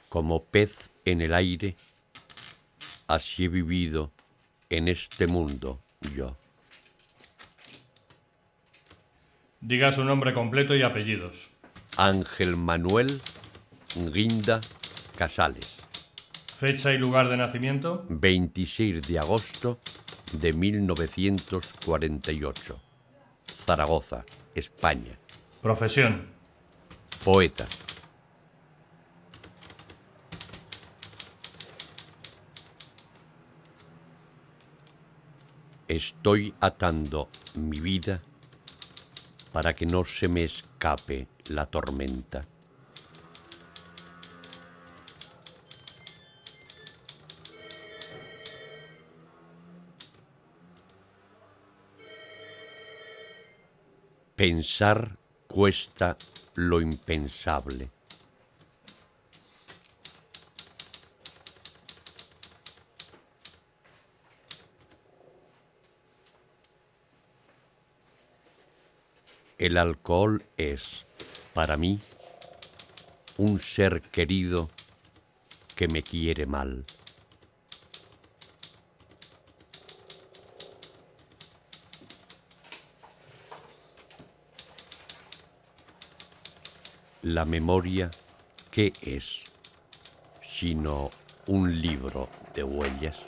Como pez en el aire, así he vivido en este mundo yo. Diga su nombre completo y apellidos. Ángel Manuel Guinda Casales. Fecha y lugar de nacimiento. 26 de agosto de 1948. Zaragoza, España. Profesión. Poeta. Estoy atando mi vida para que no se me escape la tormenta. Pensar cuesta lo impensable. El alcohol es, para mí, un ser querido que me quiere mal. La memoria, ¿qué es? Sino un libro de huellas.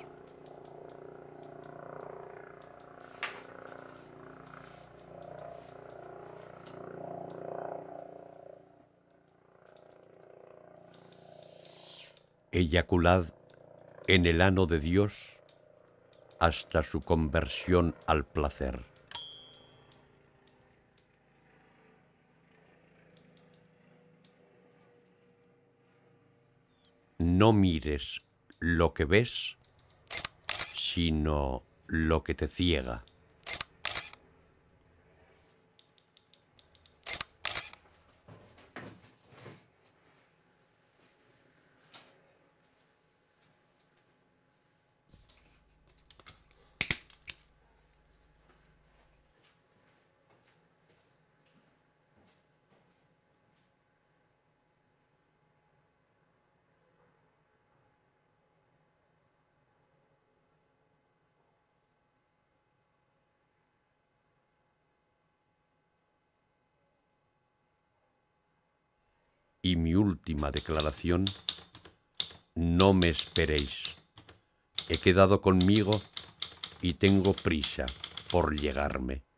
Eyaculad en el ano de Dios hasta su conversión al placer. No mires lo que ves, sino lo que te ciega. Y mi última declaración, no me esperéis. He quedado conmigo y tengo prisa por llegarme.